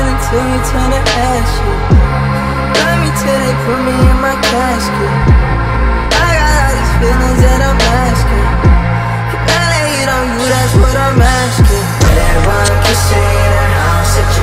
running until you turn to ashes. Love me till they put me in my casket. I got all these feelings that I'm asking. Now they hate on you, that's what I'm asking. Everyone can say that I'm such a